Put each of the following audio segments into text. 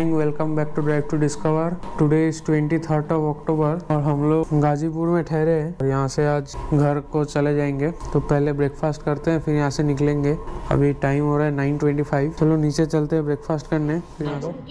Morning, welcome back to Drive to Discover. Today is 23rd of October और हम लोग गाजीपुर में ठहरे हैं और यहाँ से आज घर को चले जाएंगे। तो पहले ब्रेकफास्ट करते हैं, फिर यहाँ से निकलेंगे। अभी टाइम हो रहा है 9:25। चलो नीचे चलते हैं ब्रेकफास्ट करने। फिर यहाँ से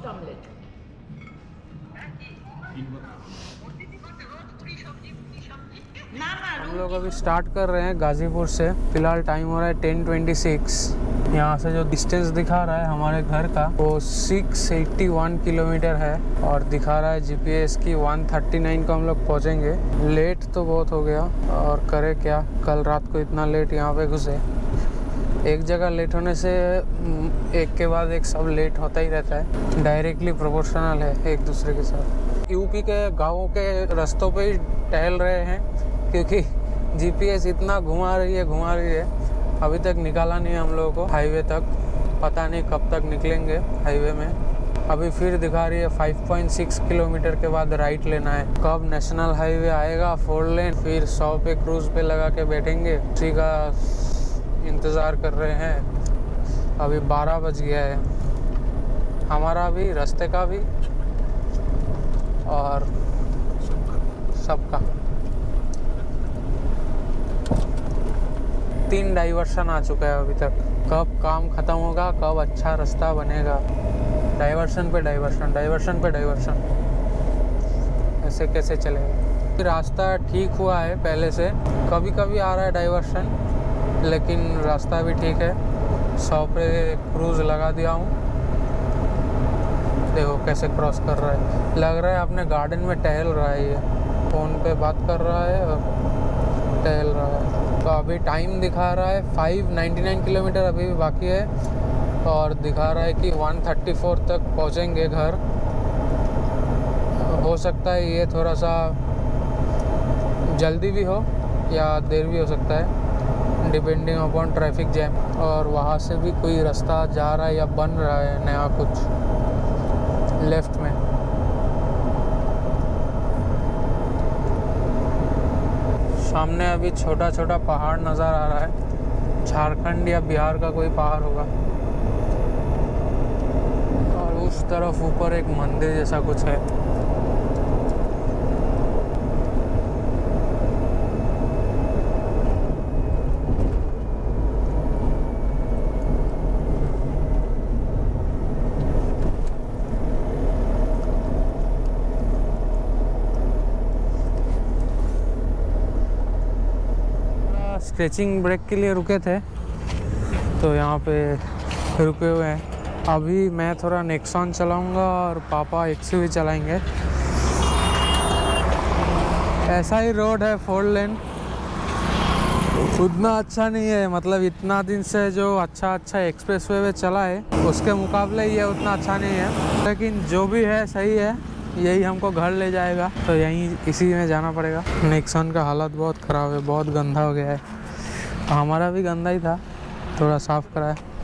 हम लोग अभी स्टार्ट कर रहे हैं गाजीपुर से। फिलहाल टाइम हो रहा है 10:26। यहाँ से जो डिस्टेंस दिखा रहा है हमारे घर का वो 681 किलोमीटर है और दिखा रहा है जीपीएस की 139 को हम लोग पहुँचेंगे। लेट तो बहुत हो गया और करे क्या, कल रात को इतना लेट यहाँ पे घुसे। एक जगह लेट होने से एक के बाद एक सब लेट होता ही रहता है, डायरेक्टली प्रोपोर्शनल है एक दूसरे के साथ। यूपी के गाँवों के रास्तों पे ही टहल रहे हैं क्योंकि जीपीएस इतना घुमा रही है। अभी तक निकाला नहीं हम लोगों को हाईवे तक, पता नहीं कब तक निकलेंगे हाईवे में। अभी फिर दिखा रही है 5.6 किलोमीटर के बाद राइट लेना है। कब नेशनल हाईवे आएगा 4 लेन, फिर 100 पे क्रूज पे लगा के बैठेंगे, उसी का इंतज़ार कर रहे हैं। अभी 12 बज गया है, हमारा भी, रास्ते का भी और सबका। 3 डाइवर्शन आ चुका है अभी तक। कब काम ख़त्म होगा, कब अच्छा रास्ता बनेगा। डाइवर्शन पे डाइवर्शन ऐसे कैसे चलेगा। रास्ता ठीक हुआ है पहले से, कभी कभी आ रहा है डाइवर्शन, लेकिन रास्ता भी ठीक है। 100 पे क्रूज लगा दिया हूँ, देखो कैसे क्रॉस कर रहा है। लग रहा है अपने गार्डन में टहल रहा है, ये फ़ोन पे बात कर रहा है और टहल रहा है। तो अभी टाइम दिखा रहा है 599 किलोमीटर अभी भी बाकी है और दिखा रहा है कि 134 तक पहुँचेंगे घर। हो सकता है ये थोड़ा सा जल्दी भी हो या देर भी हो सकता है, डिपेंडिंग अपॉन ट्रैफिक जैम। और वहाँ से भी कोई रास्ता जा रहा है या बन रहा है नया कुछ लेफ्ट में। सामने अभी छोटा छोटा पहाड़ नज़र आ रहा है, झारखंड या बिहार का कोई पहाड़ होगा। और उस तरफ ऊपर एक मंदिर जैसा कुछ है। स्ट्रेचिंग ब्रेक के लिए रुके थे तो यहाँ पे रुके हुए हैं। अभी मैं थोड़ा नेक्सॉन चलाऊँगा और पापा एक्सयूवी चलाएंगे। ऐसा ही रोड है 4 लेन, उतना अच्छा नहीं है, मतलब इतना दिन से जो अच्छा एक्सप्रेसवे में चला है उसके मुकाबले ये उतना अच्छा नहीं है, लेकिन जो भी है सही है। यही हमको घर ले जाएगा तो यहीं इसी में जाना पड़ेगा। नेक्सॉन का हालत बहुत ख़राब है, बहुत गंदा हो गया है। हमारा भी गंदा ही था, थोड़ा साफ करा है।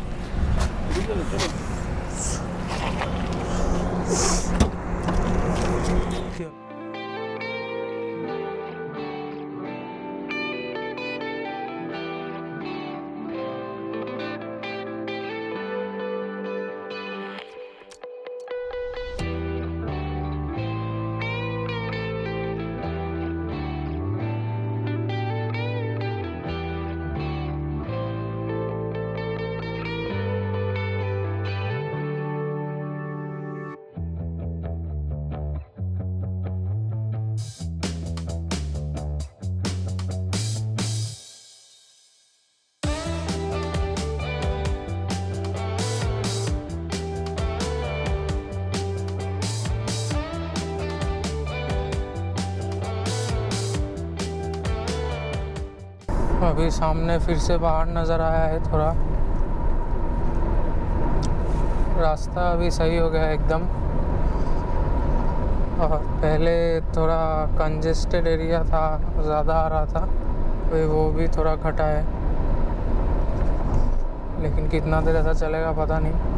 अभी सामने फिर से पहाड़ नज़र आया है थोड़ा। रास्ता अभी सही हो गया है एकदम, और पहले थोड़ा कंजेस्टेड एरिया था, ज़्यादा आ रहा था, वो भी थोड़ा घटा है। लेकिन कितना देर ऐसा चलेगा पता नहीं।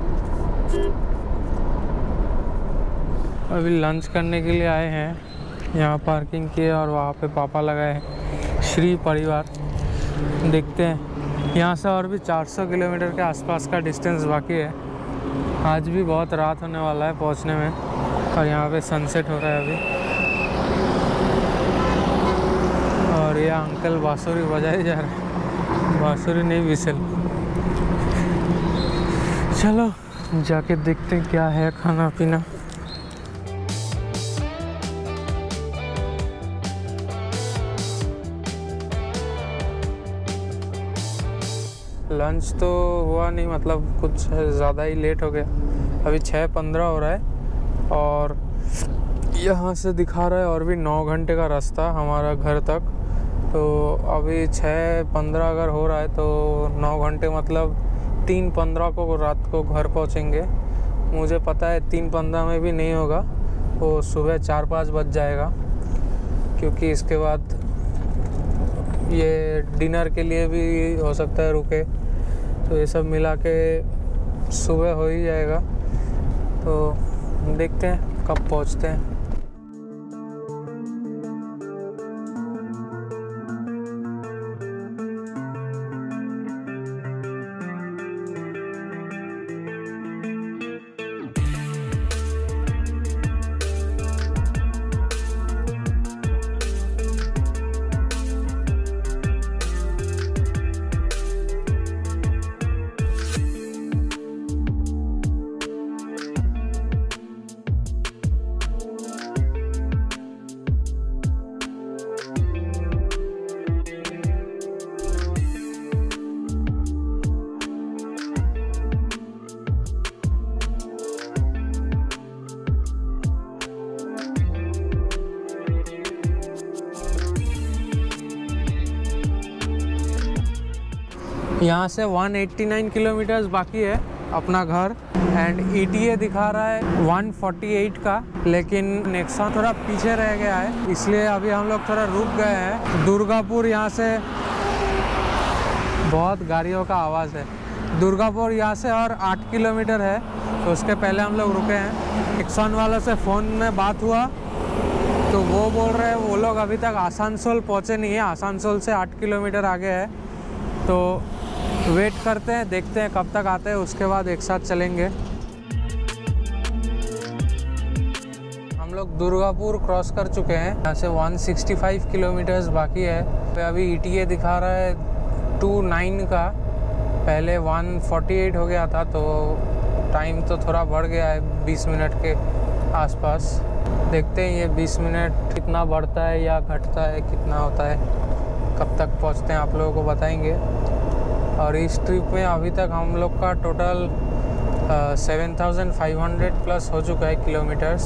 अभी लंच करने के लिए आए हैं यहाँ पार्किंग किए और वहाँ पे पापा लगाए श्री परिवार। देखते हैं, यहाँ से और भी 400 किलोमीटर के आसपास का डिस्टेंस बाकी है। आज भी बहुत रात होने वाला है पहुँचने में, और यहाँ पे सनसेट हो रहा है अभी। और ये अंकल बांसुरी बजाए जा रहे हैं, बांसुरी नहीं विसल। चलो जाके देखते हैं क्या है खाना पीना। लंच तो हुआ नहीं, मतलब कुछ ज़्यादा ही लेट हो गया। अभी 6:15 हो रहा है और यहाँ से दिखा रहा है और भी 9 घंटे का रास्ता हमारा घर तक। तो अभी 6:15 अगर हो रहा है तो 9 घंटे मतलब 3:15 को रात को घर पहुँचेंगे। मुझे पता है 3:15 में भी नहीं होगा, वो सुबह 4-5 बज जाएगा, क्योंकि इसके बाद ये डिनर के लिए भी हो सकता है रुके। तो ये सब मिला के सुबह हो ही जाएगा। तो देखते हैं कब पहुंचते हैं। यहाँ से 189 किलोमीटर्स बाकी है अपना घर, एंड ETA दिखा रहा है 148 का, लेकिन नेक्सॉन थोड़ा पीछे रह गया है, इसलिए अभी हम लोग थोड़ा रुक गए हैं। दुर्गापुर यहाँ से बहुत गाड़ियों का आवाज़ है। दुर्गापुर यहाँ से और 8 किलोमीटर है, तो उसके पहले हम लोग रुके हैं। नेक्सॉन वालों से फ़ोन में बात हुआ तो वो बोल रहे हैं वो लोग अभी तक आसनसोल पहुँचे नहीं है, आसनसोल से 8 किलोमीटर आगे है। तो वेट करते हैं, देखते हैं कब तक आते हैं, उसके बाद एक साथ चलेंगे। हम लोग दुर्गापुर क्रॉस कर चुके हैं। यहाँ से 165 किलोमीटर्स बाकी है। अभी ETA दिखा रहा है 29 का, पहले 148 हो गया था, तो टाइम तो थोड़ा बढ़ गया है 20 मिनट के आसपास। देखते हैं ये 20 मिनट कितना बढ़ता है या घटता है, कितना होता है, कब तक पहुँचते हैं आप लोगों को बताएंगे। और इस ट्रिप में अभी तक हम लोग का टोटल 7,500 प्लस हो चुका है किलोमीटर्स।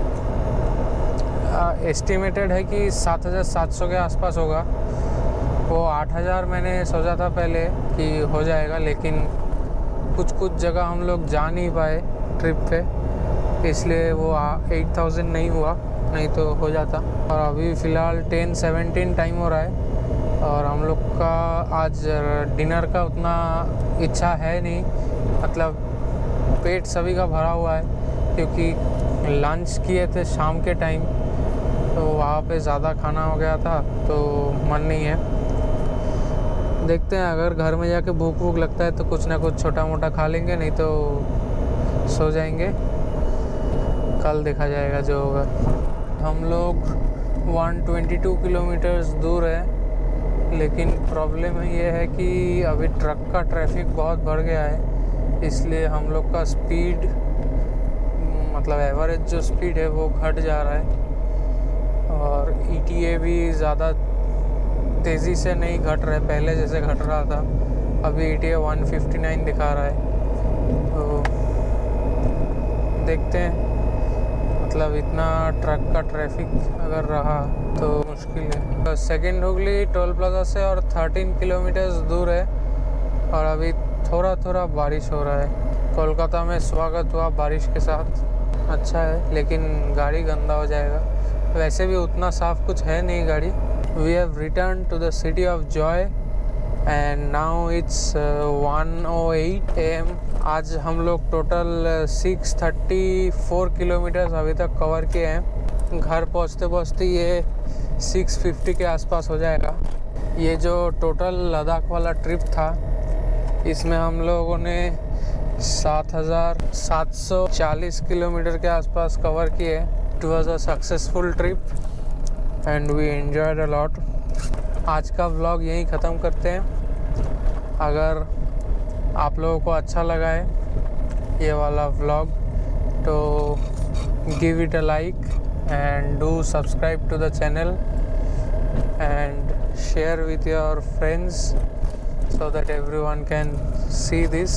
एस्टिमेटेड है कि 7,700 के आसपास होगा। वो 8,000 मैंने सोचा था पहले कि हो जाएगा, लेकिन कुछ जगह हम लोग जा नहीं पाए ट्रिप पे, इसलिए वो 8,000 नहीं हुआ, नहीं तो हो जाता। और अभी फ़िलहाल 10:17 टाइम हो रहा है, और हम लोग का आज डिनर का उतना इच्छा है नहीं, मतलब पेट सभी का भरा हुआ है, क्योंकि लंच किए थे शाम के टाइम, तो वहाँ पे ज़्यादा खाना हो गया था, तो मन नहीं है। देखते हैं, अगर घर में जाके भूख लगता है तो कुछ ना कुछ छोटा मोटा खा लेंगे, नहीं तो सो जाएंगे, कल देखा जाएगा जो होगा। हम लोग 122 किलोमीटर्स दूर है, लेकिन प्रॉब्लम ये है कि अभी ट्रक का ट्रैफिक बहुत बढ़ गया है, इसलिए हम लोग का स्पीड, मतलब एवरेज जो स्पीड है वो घट जा रहा है। और ETA भी ज़्यादा तेज़ी से नहीं घट रहा है, पहले जैसे घट रहा था। अभी ETA 159 दिखा रहा है, तो देखते हैं, मतलब इतना ट्रक का ट्रैफिक अगर रहा तो मुश्किल है। तो सेकेंड हुगली टोल प्लाजा से और 13 किलोमीटर्स दूर है, और अभी थोड़ा बारिश हो रहा है। कोलकाता में स्वागत हुआ बारिश के साथ, अच्छा है, लेकिन गाड़ी गंदा हो जाएगा। वैसे भी उतना साफ कुछ है नहीं गाड़ी। We have return to the city of joy and now it's 1:08 AM। आज हम लोग टोटल 634 किलोमीटर्स अभी तक कवर किए हैं। घर पहुंचते पहुंचते ये 650 के आसपास हो जाएगा। ये जो टोटल लद्दाख वाला ट्रिप था, इसमें हम लोगों ने 7,740 किलोमीटर के आसपास कवर किए। It was a successful trip and we enjoyed a lot. आज का व्लॉग यहीं ख़त्म करते हैं। अगर आप लोगों को अच्छा लगा है ये वाला व्लॉग तो give it a like and do subscribe to the channel and share with your friends so that everyone can see this।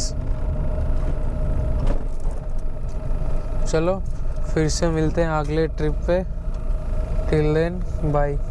चलो फिर से मिलते हैं अगले ट्रिप पे। Till then, bye।